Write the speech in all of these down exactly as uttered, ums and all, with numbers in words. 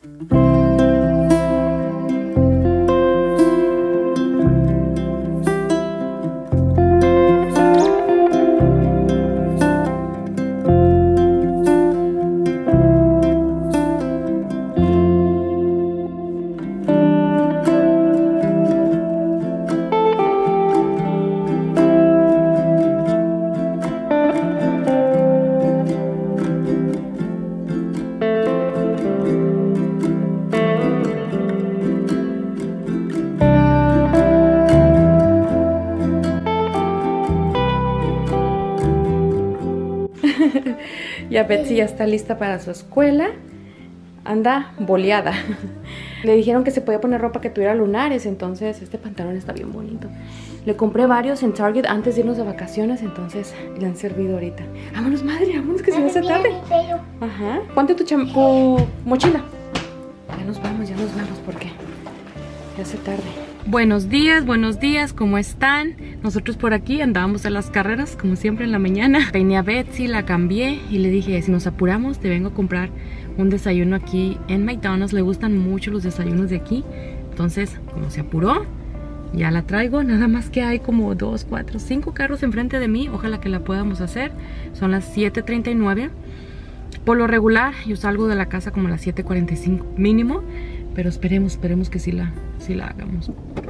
Ya Betsy ya está lista para su escuela. Anda boleada. Le dijeron que se podía poner ropa que tuviera lunares, entonces este pantalón está bien bonito. Le compré varios en Target antes de irnos de vacaciones, entonces le han servido ahorita. Vámonos, madre, vámonos que se me hace tarde. Ajá. Ponte tu, tu mochila. Ya nos vamos, ya nos vamos porque ya hace tarde. Buenos días, buenos días, ¿cómo están? Nosotros por aquí andábamos a las carreras, como siempre en la mañana. Peiné a Betsy, la cambié y le dije, si nos apuramos, te vengo a comprar un desayuno aquí en McDonald's. Le gustan mucho los desayunos de aquí. Entonces, como se apuró, ya la traigo. Nada más que hay como dos, cuatro, cinco carros enfrente de mí. Ojalá que la podamos hacer. Son las siete treinta y nueve. Por lo regular, yo salgo de la casa como a las siete cuarenta y cinco mínimo. Pero esperemos, esperemos que sí la, sí la hagamos.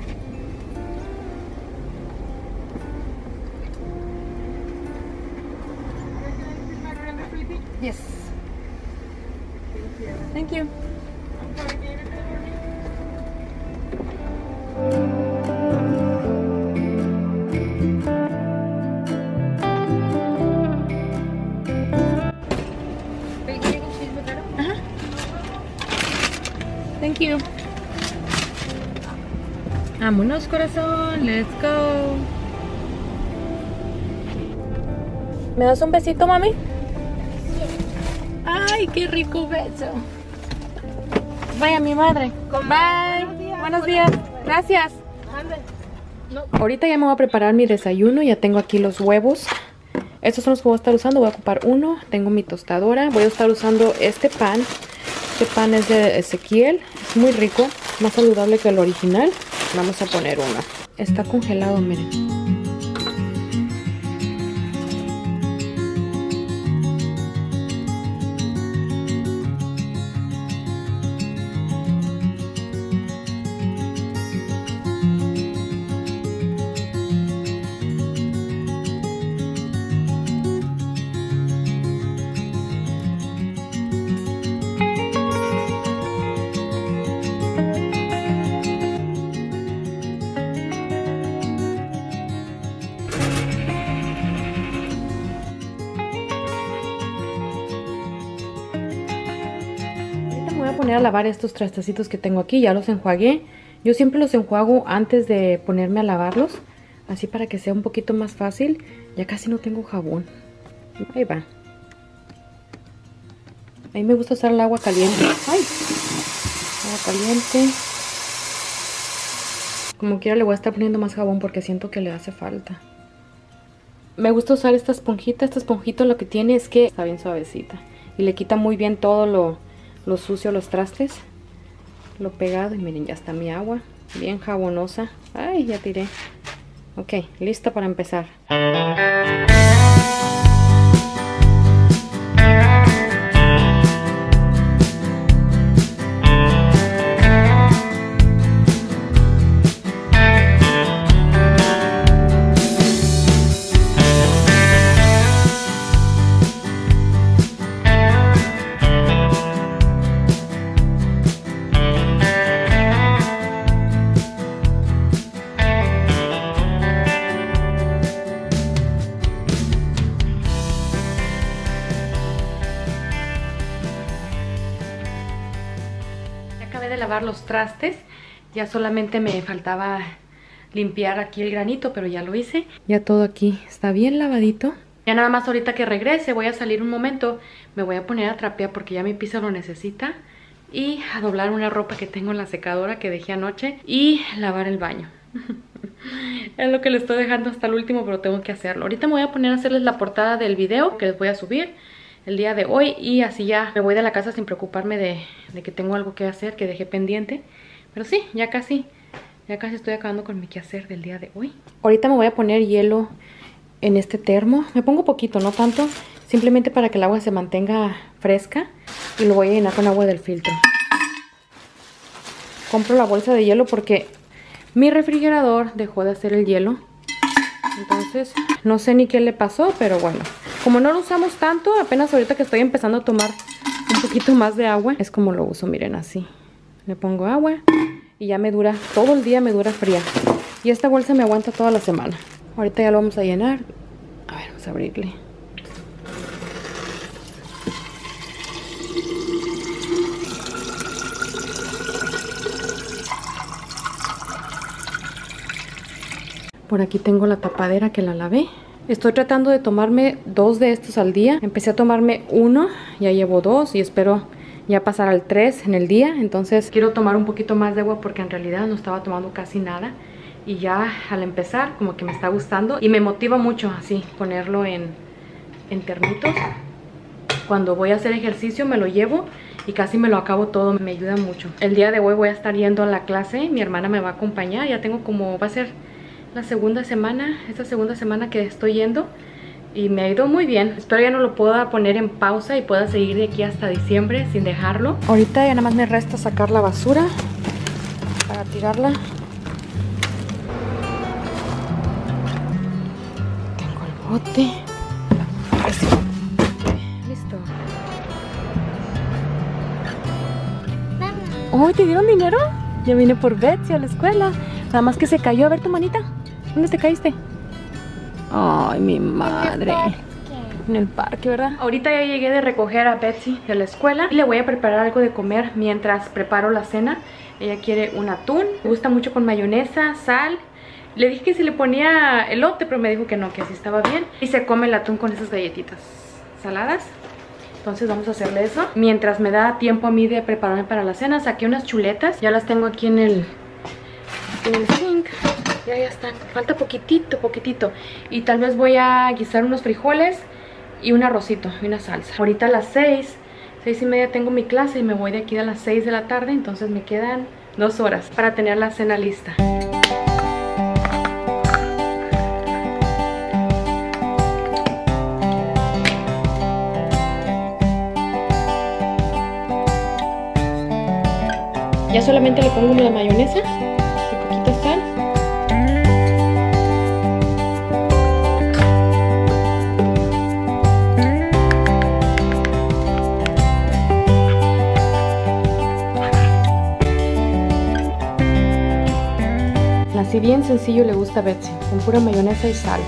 Yes. Thank you. Uh-huh. Thank you. Vámonos, corazón. Let's go. ¿Me das un besito, mami? Ay, qué rico beso. Vaya mi madre. Bye. Buenos días. Buenos días. Gracias. No. Ahorita ya me voy a preparar mi desayuno. Ya tengo aquí los huevos. Estos son los que voy a estar usando. Voy a ocupar uno. Tengo mi tostadora. Voy a estar usando este pan. Este pan es de Ezequiel. Es muy rico. Más saludable que el original. Vamos a poner uno. Está congelado, miren. Voy a poner a lavar estos trastecitos que tengo aquí. Ya los enjuagué. Yo siempre los enjuago antes de ponerme a lavarlos, así para que sea un poquito más fácil. Ya casi no tengo jabón. Ahí va. A mí me gusta usar el agua caliente. Ay, agua caliente. Como quiera le voy a estar poniendo más jabón porque siento que le hace falta. Me gusta usar esta esponjita. Esta esponjita lo que tiene es que está bien suavecita y le quita muy bien todo lo lo sucio, los trastes, lo pegado. Y miren, ya está mi agua bien jabonosa. Ay, ya tiré. Ok, listo para empezar. De lavar los trastes, ya solamente me faltaba limpiar aquí el granito, pero ya lo hice. Ya todo aquí está bien lavadito. Ya nada más ahorita que regrese voy a salir un momento, me voy a poner a trapear porque ya mi piso lo necesita, y a doblar una ropa que tengo en la secadora que dejé anoche y lavar el baño. Es lo que le estoy dejando hasta el último, pero tengo que hacerlo. Ahorita me voy a poner a hacerles la portada del video que les voy a subir. el día de hoy. Y así ya me voy de la casa sin preocuparme de, de que tengo algo que hacer, que dejé pendiente. Pero sí, ya casi, ya casi estoy acabando con mi quehacer del día de hoy. Ahorita me voy a poner hielo en este termo. Me pongo poquito, no tanto, simplemente para que el agua se mantenga fresca. Y lo voy a llenar con agua del filtro. Compro la bolsa de hielo porque mi refrigerador dejó de hacer el hielo. Entonces, no sé ni qué le pasó, pero bueno. Como no lo usamos tanto, apenas ahorita que estoy empezando a tomar un poquito más de agua, es como lo uso, miren, así. Le pongo agua y ya me dura, todo el día me dura fría. Y esta bolsa me aguanta toda la semana. Ahorita ya lo vamos a llenar. A ver, vamos a abrirle. Por aquí tengo la tapadera que la lavé. Estoy tratando de tomarme dos de estos al día. Empecé a tomarme uno, ya llevo dos y espero ya pasar al tres en el día. Entonces quiero tomar un poquito más de agua porque en realidad no estaba tomando casi nada. Y ya al empezar como que me está gustando y me motiva mucho así ponerlo en, en termitos. Cuando voy a hacer ejercicio me lo llevo y casi me lo acabo todo, me ayuda mucho. El día de hoy voy a estar yendo a la clase, mi hermana me va a acompañar. Ya tengo como, va a ser la segunda semana, esta segunda semana que estoy yendo y me ha ido muy bien. Espero ya no lo pueda poner en pausa y pueda seguir de aquí hasta diciembre sin dejarlo. Ahorita ya nada más me resta sacar la basura para tirarla. Tengo el bote. Así. Listo. ¡Oh, te dieron dinero! Ya vine por Betsy a la escuela. Nada más que se cayó. A ver tu manita. ¿Dónde te caíste? Ay, mi madre. En el parque, ¿verdad? Ahorita ya llegué de recoger a Betsy de la escuela y le voy a preparar algo de comer mientras preparo la cena. Ella quiere un atún. Le gusta mucho con mayonesa, sal. Le dije que si le ponía elote, pero me dijo que no, que así estaba bien. Y se come el atún con esas galletitas saladas. Entonces vamos a hacerle eso. Mientras me da tiempo a mí de prepararme para la cena, saqué unas chuletas. Ya las tengo aquí en el, en el sink. Ya, ya están. Falta poquitito, poquitito. Y tal vez voy a guisar unos frijoles y un arrocito y una salsa. Ahorita a las seis, seis y media tengo mi clase y me voy de aquí a las seis de la tarde. Entonces me quedan dos horas para tener la cena lista. Ya solamente le pongo la mayonesa y poquita sal. Así bien sencillo le gusta a Betsy, con pura mayonesa y sal.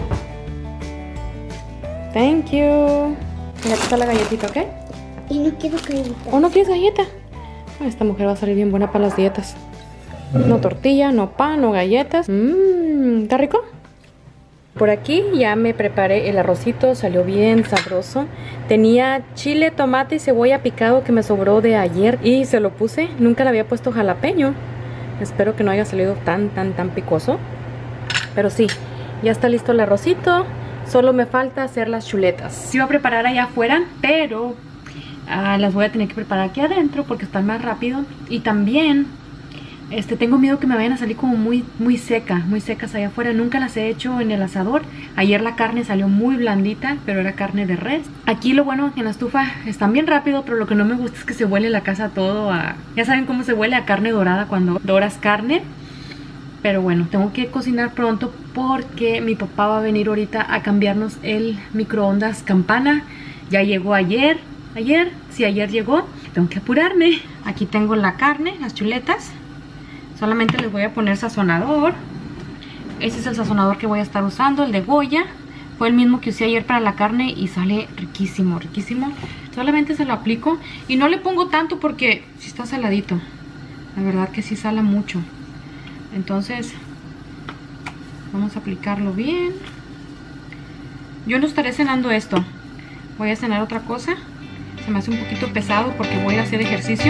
Thank you. Mira, aquí está la galletita, ¿ok? Y no quiero galleta. ¿O no quieres galleta? Esta mujer va a salir bien buena para las dietas. No tortilla, no pan, no galletas. Mmm, ¿está rico? Por aquí ya me preparé el arrocito, salió bien sabroso. Tenía chile, tomate y cebolla picado que me sobró de ayer y se lo puse. Nunca le había puesto jalapeño. Espero que no haya salido tan, tan, tan picoso. Pero sí, ya está listo el arrocito. Solo me falta hacer las chuletas. Sí iba a preparar allá afuera, pero ah, las voy a tener que preparar aquí adentro porque están más rápido. Y también este, tengo miedo que me vayan a salir como muy, muy secas, muy secas allá afuera. Nunca las he hecho en el asador. Ayer la carne salió muy blandita, pero era carne de res. Aquí lo bueno que en la estufa están bien rápido, pero lo que no me gusta es que se huele la casa todo a... Ya saben cómo se huele a carne dorada cuando doras carne. Pero bueno, tengo que cocinar pronto porque mi papá va a venir ahorita a cambiarnos el microondas Campana. Ya llegó ayer, ayer, sí, ayer llegó. Tengo que apurarme. Aquí tengo la carne, las chuletas. Solamente les voy a poner sazonador. Ese es el sazonador que voy a estar usando, el de Goya. Fue el mismo que usé ayer para la carne y sale riquísimo, riquísimo. Solamente se lo aplico y no le pongo tanto porque sí está saladito. La verdad que sí sala mucho. Entonces vamos a aplicarlo bien. Yo no estaré cenando esto. Voy a cenar otra cosa. Se me hace un poquito pesado porque voy a hacer ejercicio.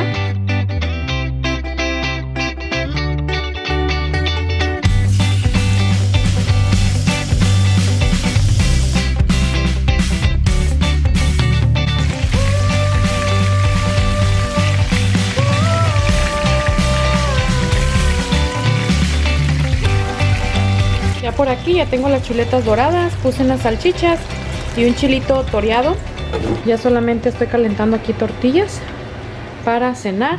por aquí, ya tengo las chuletas doradas, puse unas salchichas y un chilito toreado. Ya solamente estoy calentando aquí tortillas para cenar.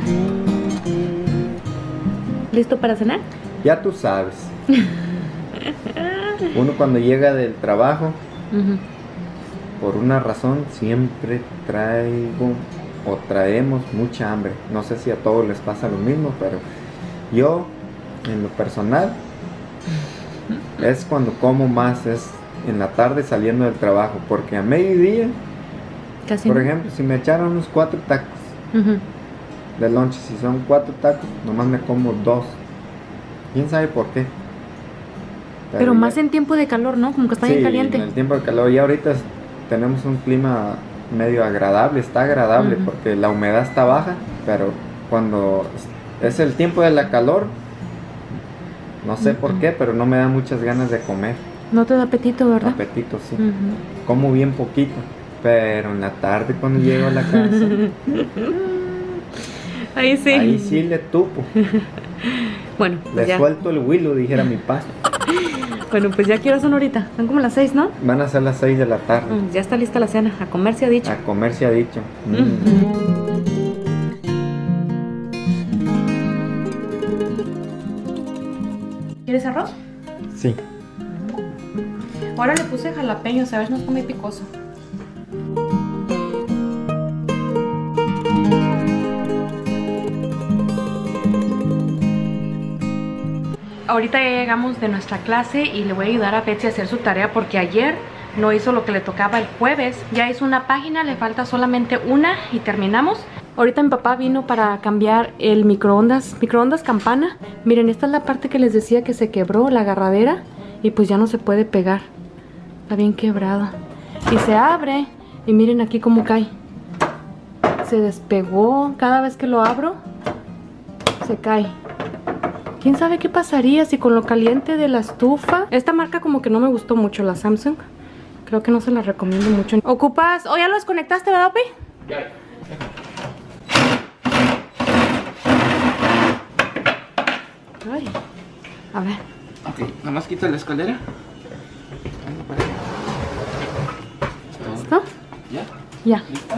¿Listo para cenar? Ya tú sabes. Uno cuando llega del trabajo, uh-huh. por una razón siempre traigo o traemos mucha hambre. No sé si a todos les pasa lo mismo, pero yo, en lo personal, es cuando como más, es en la tarde saliendo del trabajo, porque a mediodía, casi por no. ejemplo, si me echaron unos cuatro tacos uh-huh. de lunch, si son cuatro tacos, nomás me como dos. ¿Quién sabe por qué? Pero, Pero más ya, en tiempo de calor, ¿no? Como que está sí, bien caliente. En el tiempo de calor. Y ahorita tenemos un clima medio agradable, está agradable uh-huh. porque la humedad está baja, pero cuando es el tiempo de la calor, no sé uh-huh. por qué, pero no me da muchas ganas de comer. No te da apetito, ¿verdad? Apetito, sí. Uh-huh. Como bien poquito, pero en la tarde cuando llego a la casa, ahí sí. Ahí sí le tupo. Bueno, pues le ya. suelto el huilo, dijera mi padre. Bueno, pues ya quiero son ahorita. Son como las seis, ¿no? Van a ser las seis de la tarde. Mm, ya está lista la cena. A comer se ha dicho. A comer se ha dicho. Mm. Mm. ¿Quieres arroz? Sí. Ahora le puse jalapeños, a ver, no está muy picoso. Ahorita ya llegamos de nuestra clase y le voy a ayudar a Betsy a hacer su tarea porque ayer no hizo lo que le tocaba el jueves. Ya hizo una página, le falta solamente una y terminamos. Ahorita mi papá vino para cambiar el microondas, microondas campana. Miren, esta es la parte que les decía que se quebró, la agarradera, y pues ya no se puede pegar. Está bien quebrada. Y se abre y miren aquí cómo cae. Se despegó, cada vez que lo abro se cae. ¿Quién sabe qué pasaría si con lo caliente de la estufa? Esta marca como que no me gustó mucho, la Samsung. Creo que no se la recomiendo mucho. ¿Ocupas? ¿O ya lo desconectaste, verdad, Pi? Ya. Ay. A ver. Ok, nada más quita la escalera. ¿Listo? ¿Ya? Ya. ¿Listo?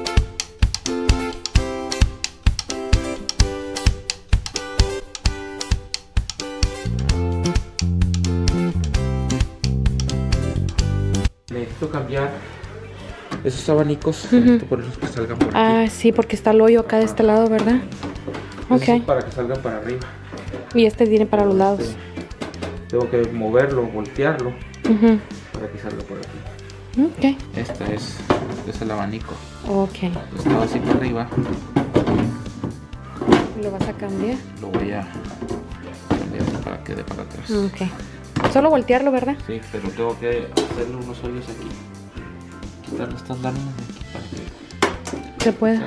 Necesito cambiar esos abanicos uh-huh. por los que salgan por aquí. Ah, sí, porque está el hoyo acá de este lado, ¿verdad? Ok. Es para que salgan para arriba. Y este viene para los lados. Sí. Tengo que moverlo, voltearlo uh-huh. para que salga por aquí. Ok. Este es, este es el abanico. Ok. Estaba así para arriba. ¿Lo vas a cambiar? Lo voy a cambiar para que quede para atrás. Ok. Solo voltearlo, ¿verdad? Sí, pero tengo que hacerle unos hoyos aquí. Quitar los estándares de aquí para que se pueda.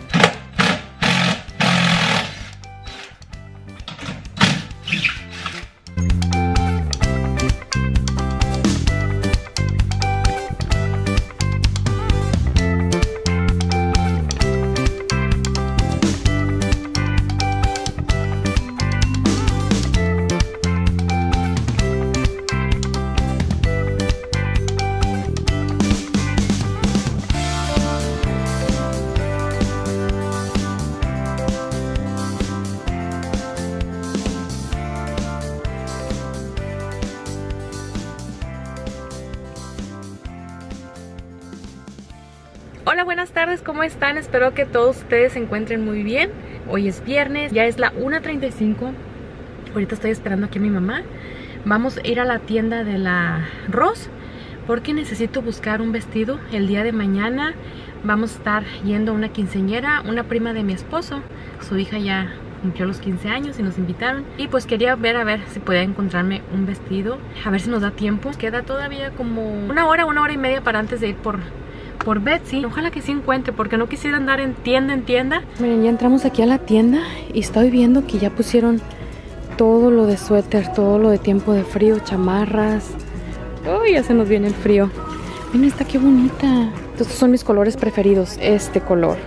Hola, buenas tardes, ¿cómo están? Espero que todos ustedes se encuentren muy bien. Hoy es viernes, ya es la una treinta y cinco. Ahorita estoy esperando aquí a mi mamá. Vamos a ir a la tienda de la Ross porque necesito buscar un vestido. El día de mañana vamos a estar yendo a una quinceañera, una prima de mi esposo. Su hija ya cumplió los quince años y nos invitaron. Y pues quería ver a ver si podía encontrarme un vestido. A ver si nos da tiempo. Queda todavía como una hora, una hora y media para antes de ir por... por Betsy. Ojalá que sí encuentre, porque no quisiera andar en tienda en tienda. Miren, ya entramos aquí a la tienda y estoy viendo que ya pusieron todo lo de suéter, todo lo de tiempo de frío, chamarras. Uy, ya se nos viene el frío. Miren, esta qué bonita. Estos son mis colores preferidos, este color.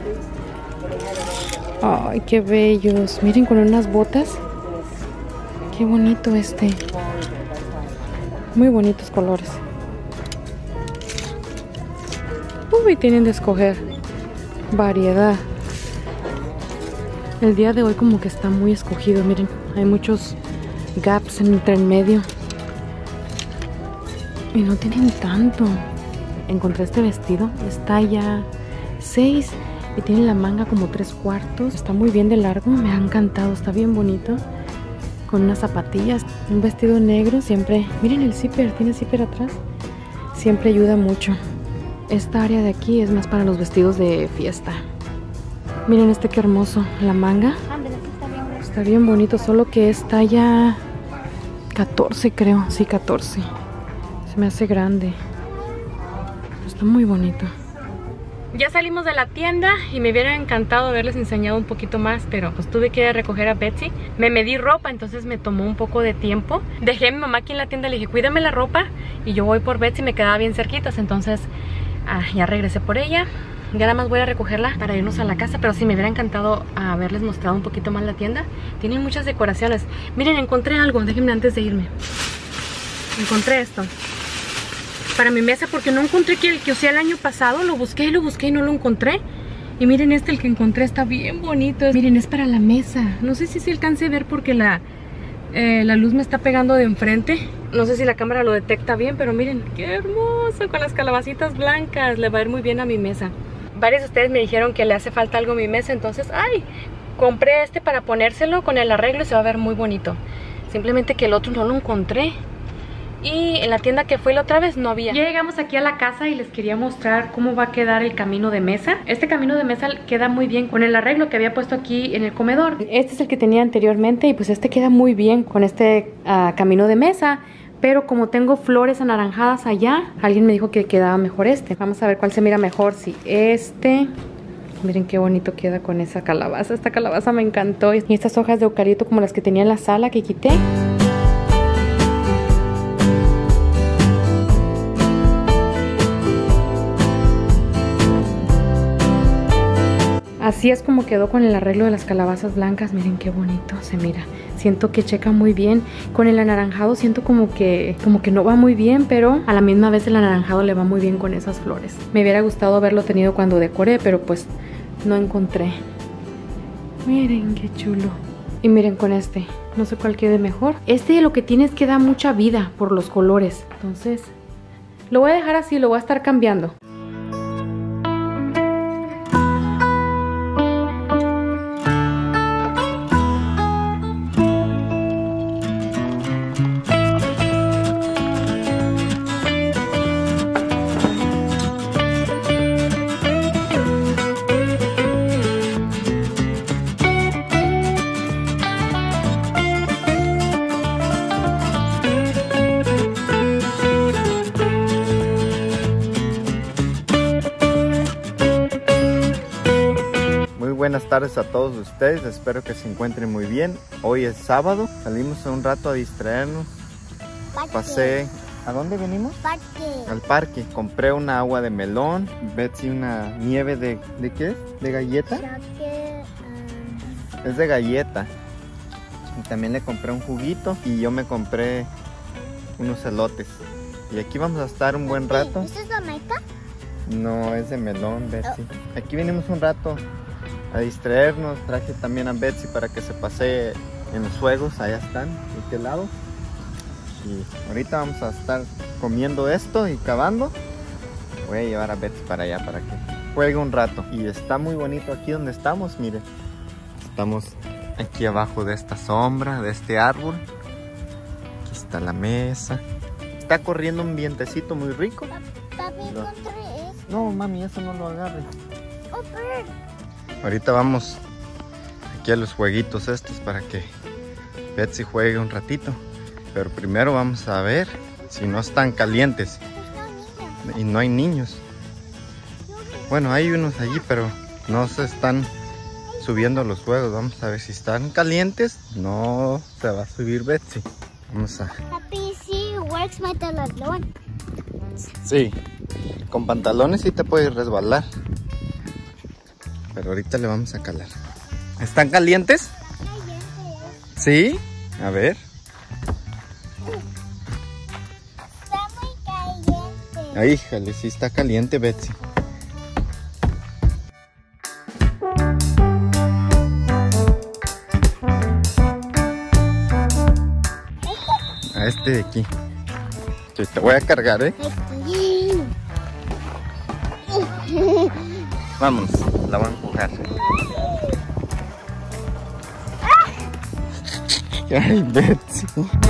Ay, qué bellos. Miren, con unas botas. Qué bonito este. Muy bonitos colores. Uy, tienen de escoger variedad. El día de hoy como que está muy escogido. Miren, hay muchos gaps entre en medio. Y no tienen tanto. Encontré este vestido. Es talla seis. Y tiene la manga como tres cuartos. Está muy bien de largo. Me ha encantado. Está bien bonito. Con unas zapatillas. Un vestido negro. Siempre... Miren el zipper. Tiene zipper atrás. Siempre ayuda mucho. Esta área de aquí es más para los vestidos de fiesta. Miren este qué hermoso. La manga. Está bien bonito. Solo que es talla catorce creo. Sí, catorce. Se me hace grande. Está muy bonito. Ya salimos de la tienda y me hubiera encantado haberles enseñado un poquito más, pero pues tuve que ir a recoger a Betsy. Me medí ropa, entonces me tomó un poco de tiempo. Dejé a mi mamá aquí en la tienda, le dije, cuídame la ropa. Y yo voy por Betsy, me quedaba bien cerquitas, entonces ah, ya regresé por ella. Ya nada más voy a recogerla para irnos a la casa, pero sí me hubiera encantado haberles mostrado un poquito más la tienda. Tienen muchas decoraciones. Miren, encontré algo, déjenme antes de irme. Encontré esto para mi mesa, porque no encontré que el que usé el año pasado. Lo busqué y lo busqué y no lo encontré. Y miren este, el que encontré está bien bonito. Miren, es para la mesa. No sé si se alcance a ver porque la, eh, la luz me está pegando de enfrente. No sé si la cámara lo detecta bien, pero miren, qué hermoso. Con las calabacitas blancas. Le va a ir muy bien a mi mesa. Varios de ustedes me dijeron que le hace falta algo a mi mesa. Entonces, ay, compré este para ponérselo con el arreglo y se va a ver muy bonito. Simplemente que el otro no lo encontré. Y en la tienda que fui la otra vez no había. Ya llegamos aquí a la casa y les quería mostrar cómo va a quedar el camino de mesa. Este camino de mesa queda muy bien con el arreglo que había puesto aquí en el comedor. Este es el que tenía anteriormente y pues este queda muy bien con este uh, camino de mesa. Pero como tengo flores anaranjadas allá, alguien me dijo que quedaba mejor este. Vamos a ver cuál se mira mejor, si este... Miren qué bonito queda con esa calabaza. Esta calabaza me encantó. Y estas hojas de eucalipto como las que tenía en la sala que quité. Así es como quedó con el arreglo de las calabazas blancas. Miren qué bonito se mira. Siento que checa muy bien. Con el anaranjado siento como que como que no va muy bien, pero a la misma vez el anaranjado le va muy bien con esas flores. Me hubiera gustado haberlo tenido cuando decoré, pero pues no encontré. Miren qué chulo. Y miren con este. No sé cuál quede mejor. Este lo que tiene es que da mucha vida por los colores. Entonces lo voy a dejar así, lo voy a estar cambiando. Buenas tardes a todos ustedes, espero que se encuentren muy bien. Hoy es sábado, salimos un rato a distraernos. Parque. Pasé, ¿a dónde venimos? Parque. Al parque. Compré una agua de melón, Betsy una nieve de, ¿de qué? ¿De galleta? Que, um... Es de galleta. Y también le compré un juguito y yo me compré unos elotes. Y aquí vamos a estar un buen rato. ¿Esta es la meca? No, es de melón, Betsy. Aquí venimos un rato a distraernos. Traje también a Betsy para que se pase en los juegos. Allá están, de este lado. Y ahorita vamos a estar comiendo esto y cavando. Voy a llevar a Betsy para allá para que juegue un rato. Y está muy bonito aquí donde estamos, miren. Estamos aquí abajo de esta sombra, de este árbol. Aquí está la mesa. Está corriendo un vientecito muy rico. Papi, encontré esto. No, mami, eso no lo agarres. Oh, bird. Ahorita vamos aquí a los jueguitos estos para que Betsy juegue un ratito. Pero primero vamos a ver si no están calientes. Y no hay niños. Bueno, hay unos allí, pero no se están subiendo los juegos. Vamos a ver si están calientes. No se va a subir Betsy. Vamos a... Papi, sí, works my pantalón. Sí, con pantalones sí te puedes resbalar. Pero ahorita le vamos a calar. ¿Están calientes? ¿Sí? A ver. Ay, híjole, sí está caliente, Betsy. A este de aquí. Sí, te voy a cargar, ¿eh? Vámonos, la voy a empujar. Ay, Betsy.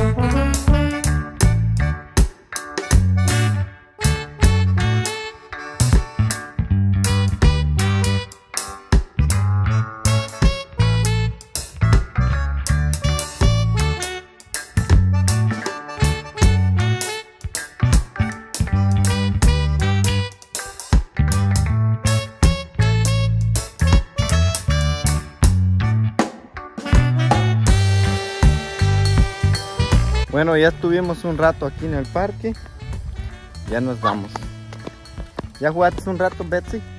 Bueno, ya estuvimos un rato aquí en el parque. Ya nos vamos. ¿Ya jugaste un rato, Betsy? Sí.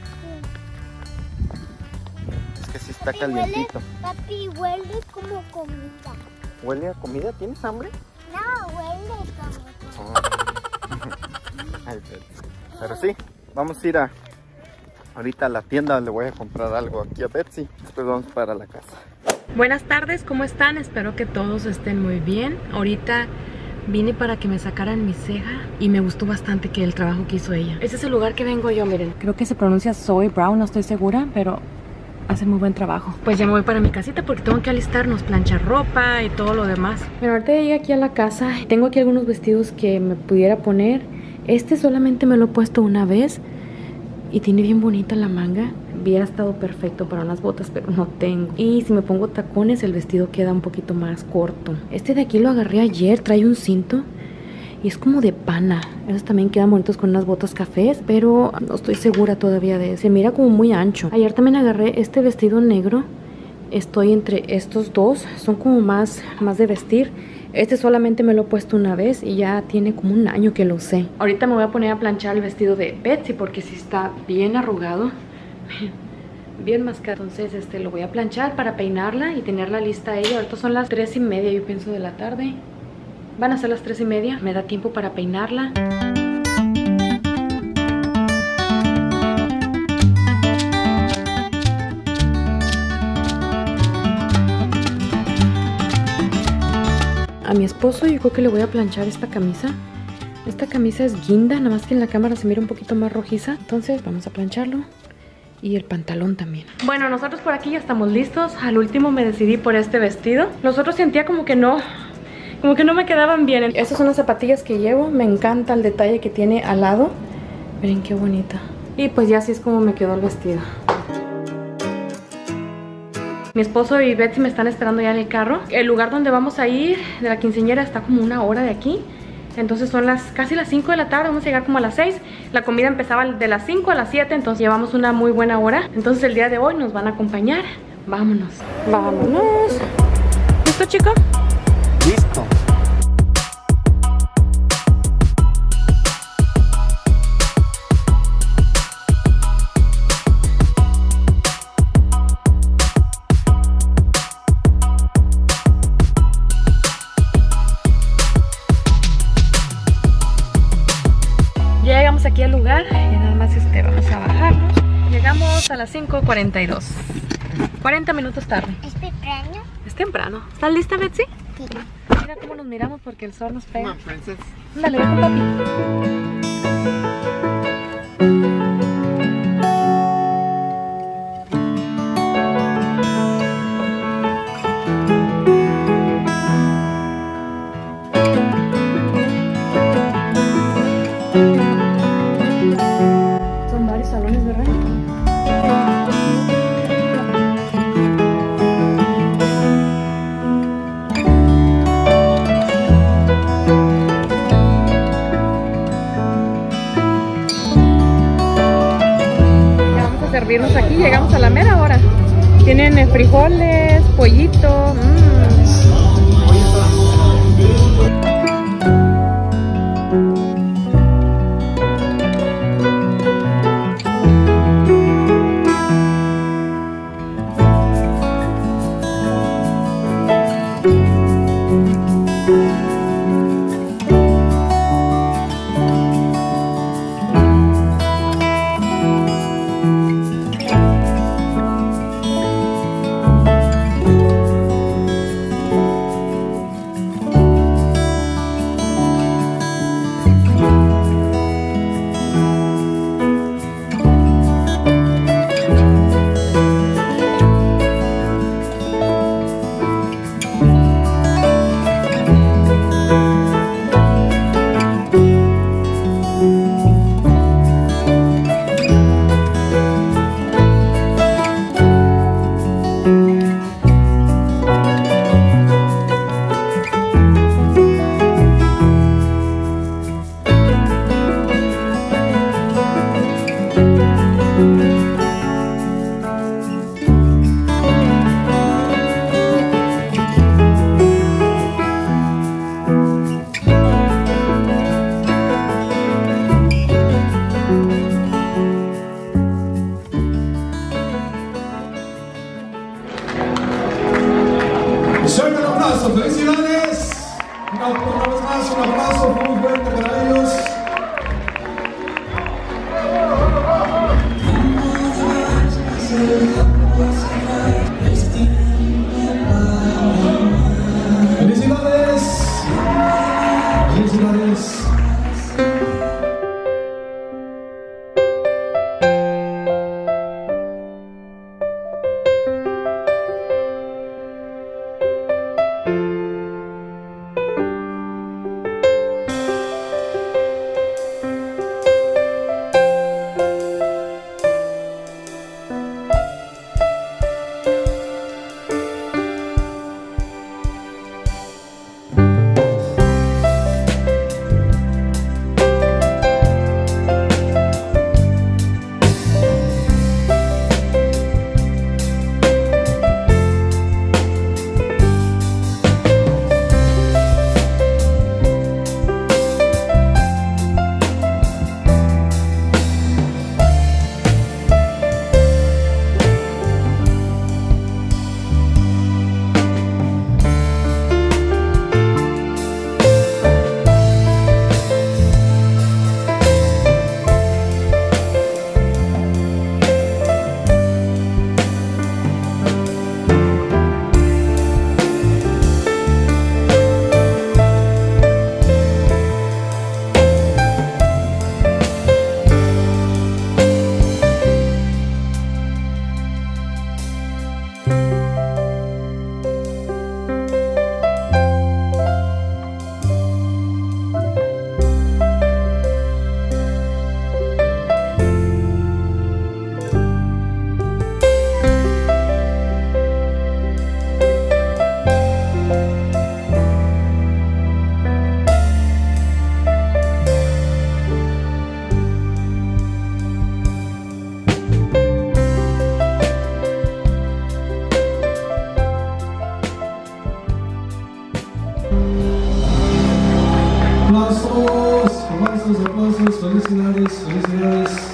Es que sí está Papi, calientito. Huele, papi, huele como comida. ¿Huele a comida? ¿Tienes hambre? No, huele como comida. Ay, Betsy. Pero sí, vamos a ir a ahorita a la tienda donde voy a comprar algo aquí a Betsy. Después vamos para la casa. Buenas tardes, ¿cómo están? Espero que todos estén muy bien. Ahorita vine para que me sacaran mi ceja y me gustó bastante que el trabajo que hizo ella. Este es el lugar que vengo yo, miren. Creo que se pronuncia Zoe Brown, no estoy segura, pero hace muy buen trabajo. Pues ya me voy para mi casita porque tengo que alistarnos, planchar ropa y todo lo demás. Bueno, ahorita llegué aquí a la casa. Tengo aquí algunos vestidos que me pudiera poner. Este solamente me lo he puesto una vez y tiene bien bonita la manga. Hubiera estado perfecto para unas botas, pero no tengo. Y si me pongo tacones, el vestido queda un poquito más corto. Este de aquí lo agarré ayer, trae un cinto y es como de pana. Esos también quedan bonitos con unas botas cafés, pero no estoy segura todavía de eso. Se mira como muy ancho. Ayer también agarré este vestido negro. Estoy entre estos dos, son como más, más de vestir. Este solamente me lo he puesto una vez y ya tiene como un año que lo usé. Ahorita me voy a poner a planchar el vestido de Betsy porque sí está bien arrugado. Bien mascado. Entonces este lo voy a planchar para peinarla y tenerla lista a ella. Ahorita son las tres y media, yo pienso, de la tarde. Van a ser las tres y media. Me da tiempo para peinarla. A mi esposo yo creo que le voy a planchar esta camisa. Esta camisa es guinda, nada más que en la cámara se mira un poquito más rojiza. Entonces vamos a plancharlo. Y el pantalón también. Bueno, nosotros por aquí ya estamos listos. Al último me decidí por este vestido. Los otros sentía como que no, como que no me quedaban bien. Estas son las zapatillas que llevo. Me encanta el detalle que tiene al lado. Miren qué bonita. Y pues ya así es como me quedó el vestido. Mi esposo y Betsy me están esperando ya en el carro. El lugar donde vamos a ir de la quinceañera está como una hora de aquí. Entonces son las casi las cinco de la tarde, vamos a llegar como a las seis. La comida empezaba de las cinco a las siete, entonces llevamos una muy buena hora. Entonces el día de hoy nos van a acompañar. Vámonos. Vámonos. ¿Listo, chico? Listo. Ya llegamos aquí al lugar y nada más este, vamos a bajarnos. Llegamos a las cinco cuarenta y dos. cuarenta minutos tarde. ¿Es temprano? Es temprano. ¿Estás lista, Betsy? Sí. Mira cómo nos miramos porque el sol nos pega. Come on, princess. Dale, deja papi. Son varios salones, ¿verdad? Servirnos aquí, llegamos a la mera hora. Tienen eh, frijoles, pollito. Mmm. aplauso, felicidades. Una, una vez más, un aplauso muy fuerte para ellos. Felicidades. Felicidades. Aplausos, aplausos, aplausos, felicidades, felicidades.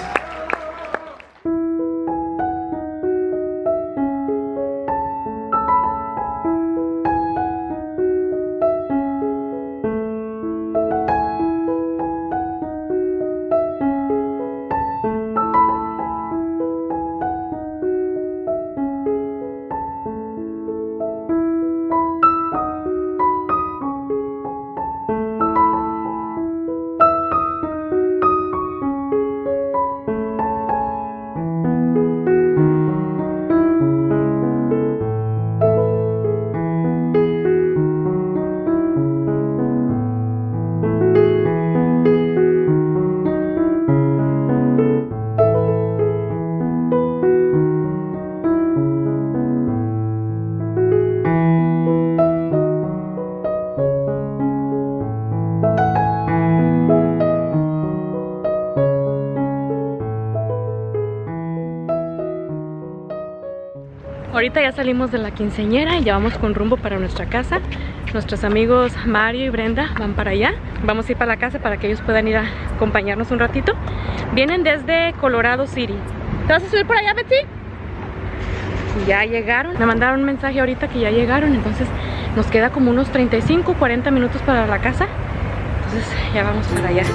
Ahorita ya salimos de la quinceañera y ya vamos con rumbo para nuestra casa. Nuestros amigos Mario y Brenda van para allá. Vamos a ir para la casa para que ellos puedan ir a acompañarnos un ratito. Vienen desde Colorado City. ¿Te vas a subir por allá, Betsy? Ya llegaron. Me mandaron un mensaje ahorita que ya llegaron. Entonces nos queda como unos treinta y cinco, cuarenta minutos para la casa. Entonces ya vamos para allá.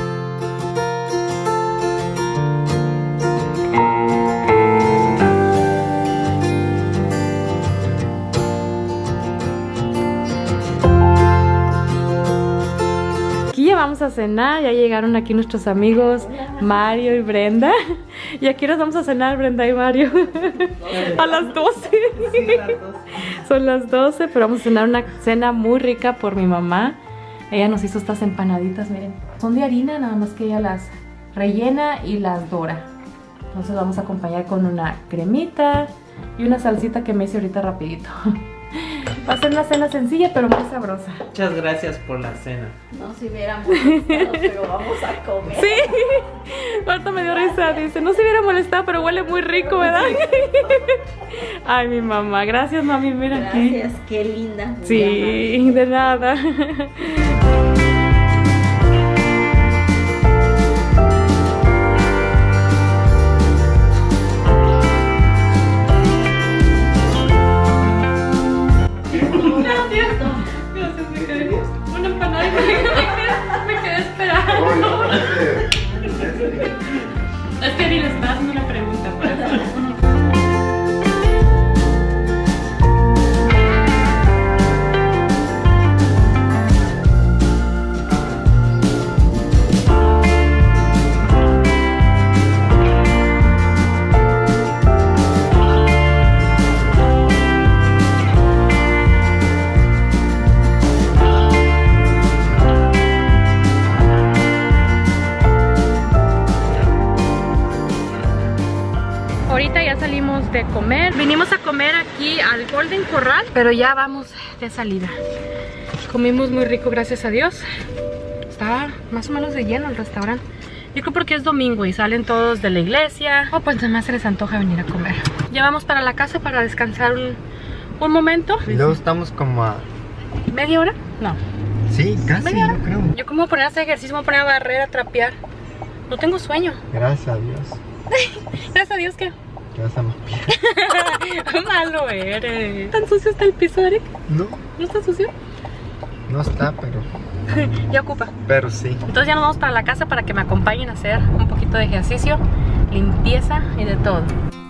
Vamos a cenar, ya llegaron aquí nuestros amigos Mario y Brenda. Y aquí nos vamos a cenar, Brenda y Mario. A las doce. Son las doce, pero vamos a cenar una cena muy rica por mi mamá. Ella nos hizo estas empanaditas, miren. Son de harina, nada más que ella las rellena y las dora. Entonces vamos a acompañar con una cremita y una salsita que me hice ahorita rapidito. Va a ser una cena sencilla pero muy sabrosa. Muchas gracias por la cena. No se hubiera molestado, pero vamos a comer. Sí, Marta me dio risa, dice, no se hubiera molestado, pero huele muy rico, ¿verdad? Ay, mi mamá, gracias mami, mira aquí. Gracias, qué linda. Sí, de nada. de comer. Vinimos a comer aquí al Golden Corral, pero ya vamos de salida. Comimos muy rico, gracias a Dios. Está más o menos de lleno el restaurante. Yo creo porque es domingo y salen todos de la iglesia. O oh, pues nada más se les antoja venir a comer. Ya vamos para la casa para descansar un, un momento. Y luego estamos como a... ¿Media hora? No. Sí, casi, yo creo. Yo como voy a poner a hacer ejercicio, me voy a poner a barrer, a trapear. No tengo sueño. Gracias a Dios. Gracias a Dios que... Que vas a mapear. Malo eres. ¿Tan sucio está el piso, Eric? No. ¿No está sucio? No está, pero... Ya ocupa. Pero sí. Entonces ya nos vamos para la casa para que me acompañen a hacer un poquito de ejercicio, limpieza y de todo.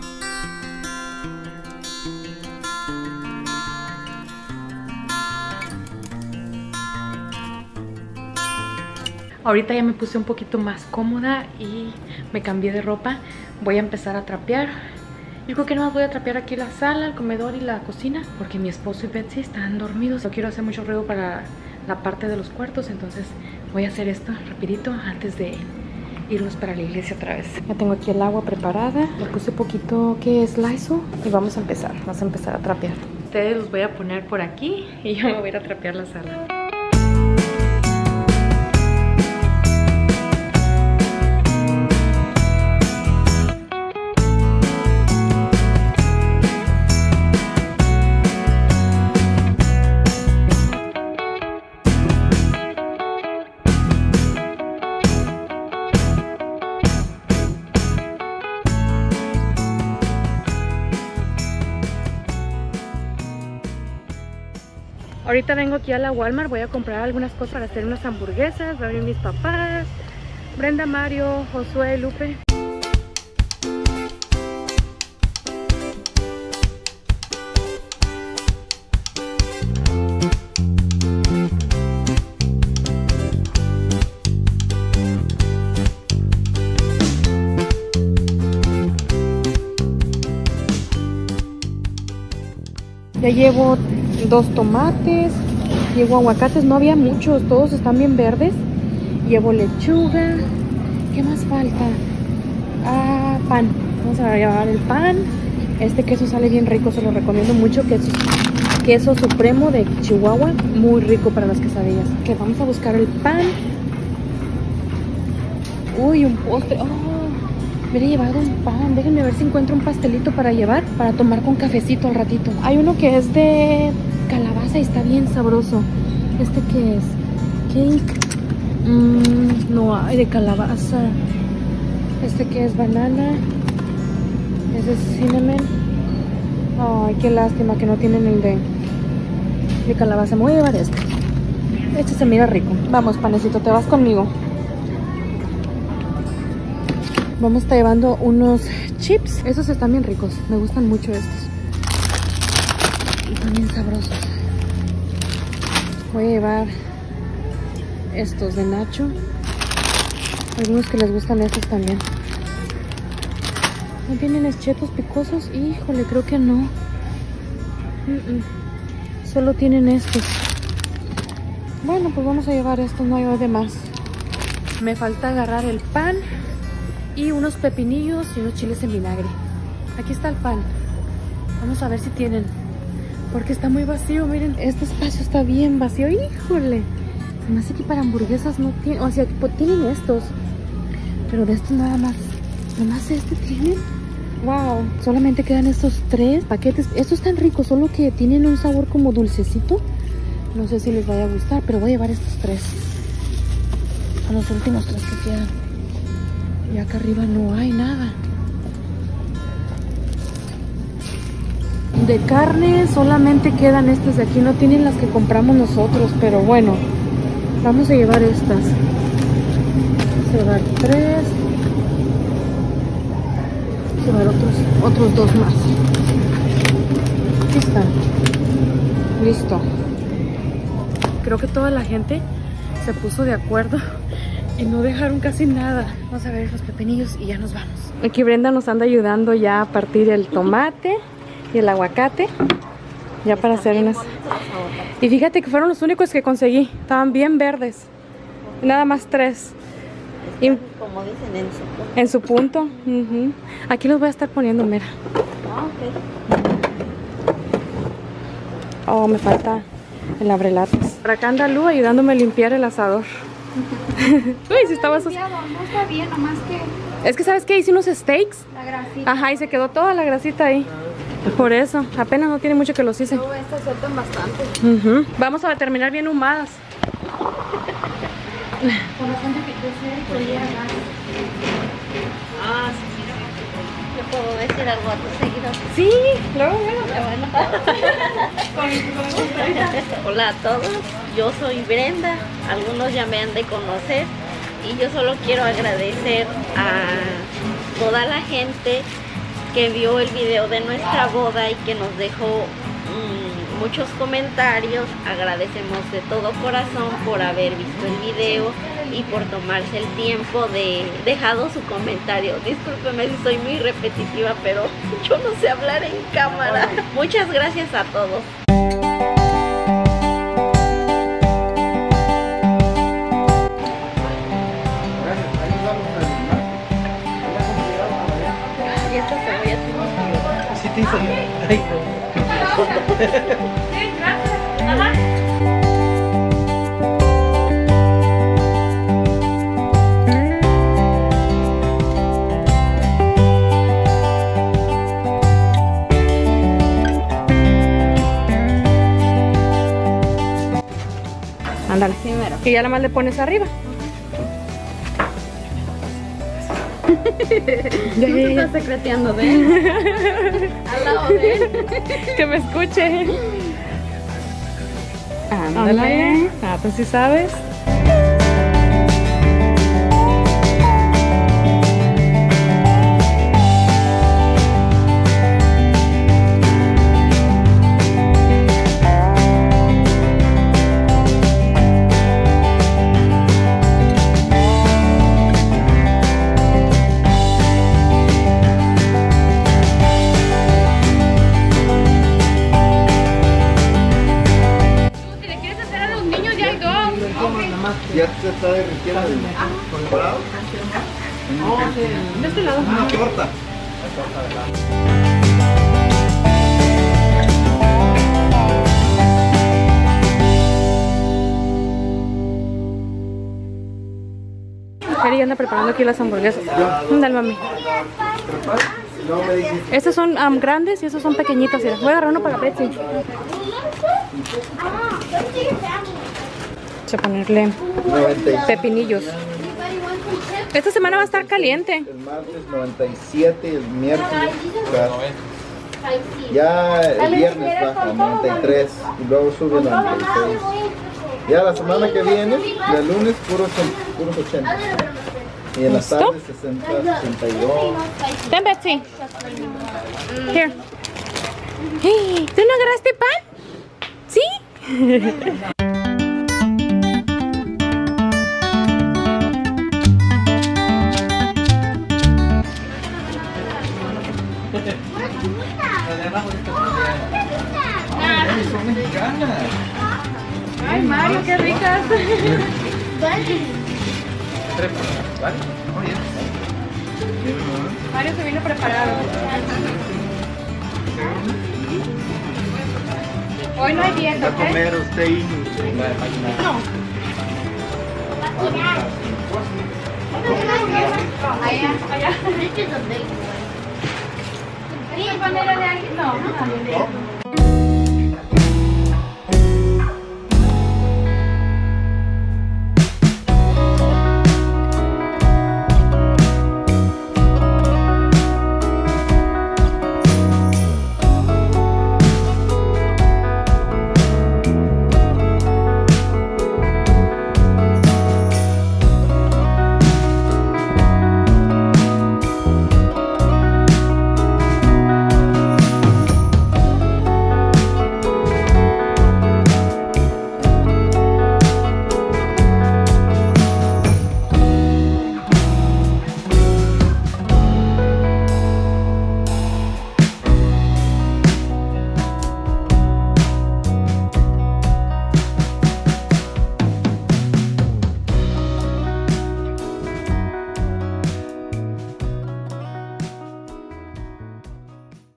Ahorita ya me puse un poquito más cómoda y me cambié de ropa. Voy a empezar a trapear. Yo creo que no más voy a trapear aquí la sala, el comedor y la cocina, porque mi esposo y Betsy están dormidos. No quiero hacer mucho ruido para la parte de los cuartos, entonces voy a hacer esto rapidito antes de irnos para la iglesia otra vez. Ya tengo aquí el agua preparada. Le puse poquito que es Lysol y vamos a empezar. Vamos a empezar a trapear. Ustedes los voy a poner por aquí y yo me voy a ir a trapear la sala. Ahorita vengo aquí a la Walmart, voy a comprar algunas cosas para hacer unas hamburguesas. Va a venir mis papás, Brenda, Mario, Josué, Lupe. Ya llevo dos tomates, llevo aguacates, no había muchos, todos están bien verdes. Llevo lechuga, ¿qué más falta? Ah, pan, vamos a llevar el pan. Este queso sale bien rico, se lo recomiendo mucho, queso, queso supremo de Chihuahua, muy rico para las quesadillas. Que vamos a buscar el pan. Uy, un postre, oh, me he llevado un pan, déjenme ver si encuentro un pastelito para llevar, para tomar con cafecito al ratito. Hay uno que es de calabaza y está bien sabroso. ¿Este qué es? Cake. Mm, no hay de calabaza. Este que es banana. Ese es cinnamon. Ay, qué lástima que no tienen el de, de calabaza. Me voy a llevar este. Este se mira rico. Vamos, panecito, te vas conmigo. Vamos a estar llevando unos chips. Esos están bien ricos. Me gustan mucho estos. Y también sabrosos. Voy a llevar estos de Nacho. Algunos que les gustan estos también. ¿No tienen chetos picosos? Híjole, creo que no. Mm -mm. Solo tienen estos. Bueno, pues vamos a llevar estos. No hay de más. Me falta agarrar el pan y unos pepinillos y unos chiles en vinagre. Aquí está el pan. Vamos a ver si tienen, porque está muy vacío. Miren, este espacio está bien vacío. Híjole, se me hace que para hamburguesas no tienen. O sea, pues tienen estos, pero de estos nada más. Nada más este tienen. Wow, solamente quedan estos tres paquetes. Estos están ricos, solo que tienen un sabor como dulcecito. No sé si les vaya a gustar, pero voy a llevar estos tres. Son los últimos tres que quedan. Y acá arriba no hay nada. De carne solamente quedan estas de aquí. No tienen las que compramos nosotros, pero bueno, vamos a llevar estas. Vamos a llevar tres. Vamos a llevar otros, otros dos más. Aquí están. Listo. Creo que toda la gente se puso de acuerdo y no dejaron casi nada. Vamos a ver los pepinillos y ya nos vamos. Aquí Brenda nos anda ayudando ya a partir el tomate y el aguacate. Ya para hacer unas... Y fíjate que fueron los únicos que conseguí. Estaban bien verdes. Nada más tres. Y Como dicen en su punto. en su punto. Ujú. Aquí los voy a estar poniendo, mira. Ah, ok. Oh, me falta el abrelatas. Por acá anda Lu ayudándome a limpiar el asador. Uy, si estaba sus... No está bien, nomás que Es que, ¿sabes qué? Hice unos steaks. la grasita. Ajá, y se quedó toda la grasita ahí. Por eso, apenas no tiene mucho que los hice. No, estas sueltan bastante. Ujú. Vamos a terminar bien humadas. Ah, sí, sí. ¿Le puedo decir algo a tus seguidores? Sí, luego, luego. Hola a todos, yo soy Brenda, algunos ya me han de conocer y yo solo quiero agradecer a toda la gente que vio el video de nuestra boda y que nos dejó mmm, muchos comentarios. Agradecemos de todo corazón por haber visto el video y por tomarse el tiempo de dejado su comentario. Discúlpeme si soy muy repetitiva, pero yo no sé hablar en cámara. Muchas gracias a todos. Y esta cebolla sí no salió. Sí te hizo. Ay, Ándale. Y ya nada más le pones arriba. Ya, ya, ya. Estás secreteando de él. Al lado de él. Que me escuche. Ándale. Ah, pues sí sabes. Ya se está derritiendo el colorado. De este lado. Una torta. Eri anda preparando aquí las hamburguesas. Dale, mami. Estas son um, grandes y esas son pequeñitas. Mira. Voy a agarrar uno para Betsy. Voy a ponerle noventa y siete. pepinillos. Esta semana va a estar caliente. El martes noventa y siete y el miércoles baja. Ya el viernes baja a noventa y tres y luego sube a noventa y seis. Ya la semana que viene, el lunes, puros, puros ochenta. Y en las ¿Listo? tardes sesenta, sesenta y dos. Ven, Betsy. Here. Hey, ¿tú no agarraste pan? ¿Sí? Son mexicanas. Ay, Mario, qué ricas. Mario se vino preparado. Hoy no hay dieta, Va a ¿ok? comer usted y... Allá, allá. ¿Qué manera de alguien? No, no, no.